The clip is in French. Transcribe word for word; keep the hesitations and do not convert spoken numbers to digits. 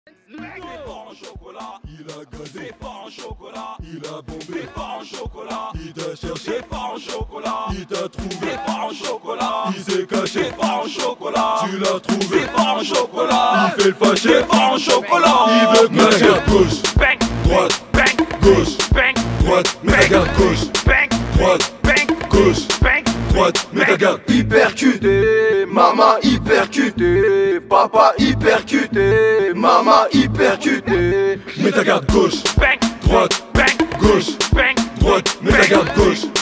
C'est fort en chocolat, Il a gazé, c'est fort en chocolat, il a bombé, c'est fort en chocolat, il t'a cherché, c'est fort en chocolat, il t'a trouvé, c'est fort en chocolat, il s'est caché, c'est fort en chocolat, tu l'as trouvé, c'est fort en chocolat, il fait le fâché, c'est fort en chocolat, il veut que ta garde gauche, bang, droite, bang, gauche, bang, droite, mets ta garde gauche, bang, droite, bang, gauche, bang, droite, mets ta garde. Hypercuté, maman hypercuté, papa hypercuté, maman hypercuté. Mets ta garde gauche, bang, droite, bang, gauche, bang, droite, mets ta garde gauche.